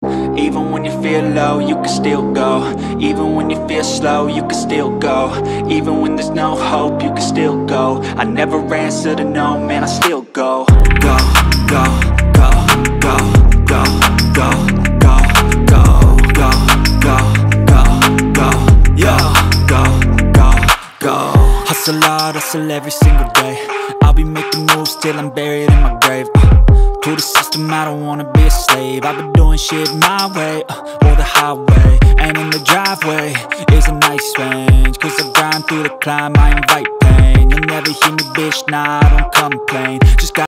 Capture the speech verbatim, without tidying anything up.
Even when you feel low, you can still go. Even when you feel slow, you can still go. Even when there's no hope, you can still go. I never answer to no, man, I still go. Go, go, go, go, go, go, go, go, go, go, go, go, yo, go, go, go. Hustle hard, hustle every single day. I'll be making moves till I'm buried in my grave. uh, To the system, I don't wanna be a slave. I've been doing shit my way, uh, or the highway. And in the driveway is a nice range. Cause I grind through the climb, I invite pain. You'll never hear me, bitch, nah, I don't complain. Just got